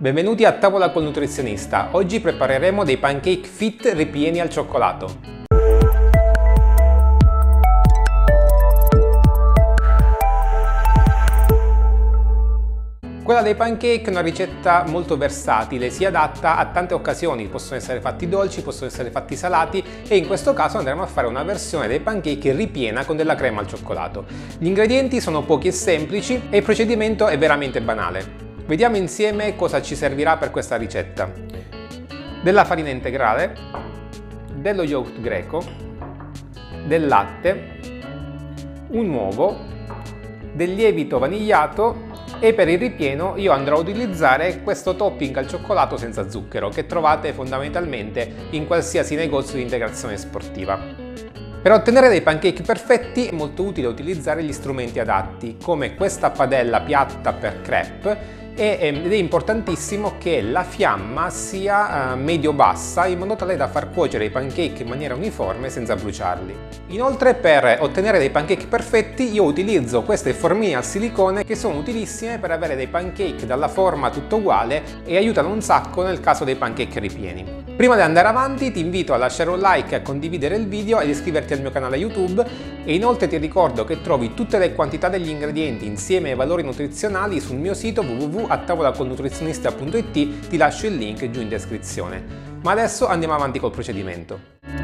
Benvenuti a tavola col nutrizionista. Oggi prepareremo dei pancake fit ripieni al cioccolato. Quella dei pancake è una ricetta molto versatile, si adatta a tante occasioni, possono essere fatti dolci, possono essere fatti salati e in questo caso andremo a fare una versione dei pancake ripiena con della crema al cioccolato. Gli ingredienti sono pochi e semplici e il procedimento è veramente banale. Vediamo insieme cosa ci servirà per questa ricetta. Della farina integrale, dello yogurt greco, del latte, un uovo, del lievito vanigliato e per il ripieno io andrò a utilizzare questo topping al cioccolato senza zucchero che trovate fondamentalmente in qualsiasi negozio di integrazione sportiva. Per ottenere dei pancake perfetti è molto utile utilizzare gli strumenti adatti come questa padella piatta per crepe ed è importantissimo che la fiamma sia medio-bassa in modo tale da far cuocere i pancake in maniera uniforme senza bruciarli. Inoltre per ottenere dei pancake perfetti io utilizzo queste formine al silicone che sono utilissime per avere dei pancake dalla forma tutto uguale e aiutano un sacco nel caso dei pancake ripieni. Prima di andare avanti ti invito a lasciare un like, a condividere il video ed iscriverti al mio canale YouTube e inoltre ti ricordo che trovi tutte le quantità degli ingredienti insieme ai valori nutrizionali sul mio sito www.attavolacolnutrizionista.it, ti lascio il link giù in descrizione. Ma adesso andiamo avanti col procedimento.